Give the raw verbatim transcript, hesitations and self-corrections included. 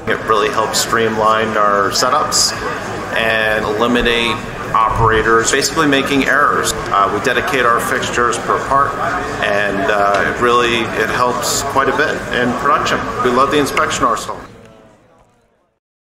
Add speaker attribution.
Speaker 1: It really helps streamline our setups and eliminate operators basically making errors. Uh, we dedicate our fixtures per part, and uh, it really it helps quite a bit in production. We love the inspection arsenal.